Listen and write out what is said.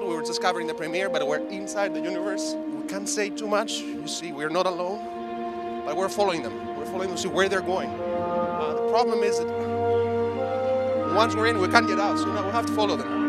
out. We were just covering the premiere, but we're inside the universe. We can't say too much. You see, we're not alone, but we're following them. We're following them to see where they're going. The problem is that once we're in, we can't get out, so now we have to follow them.